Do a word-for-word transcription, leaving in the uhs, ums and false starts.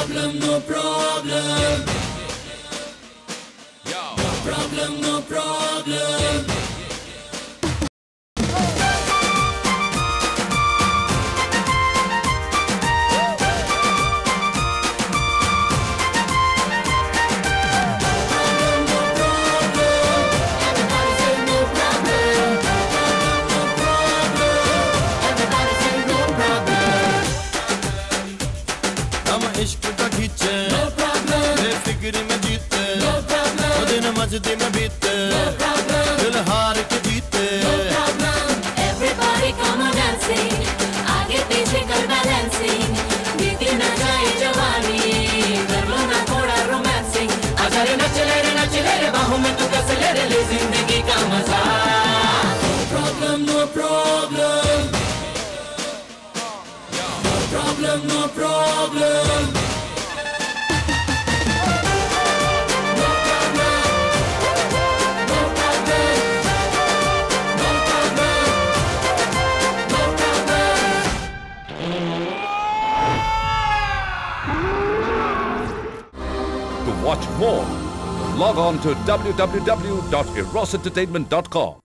problem, no problem. No problem, no problem. इश्क का खींचे बेफिक्री में जीते दिन मस्ती में बीते दिल हार के जीते Everybody come on dancing, आगे पीछे कर balancing, बीती न जाए जवानी, कर लो ना थोड़ा romancing, आजा रे नच ले रे नच ले रे बाहों में तू कस ले रे ले जिंदगी का मजा. No problem, no problem. No problem, no problem. To watch more, log on to w w w dot eros entertainment dot com.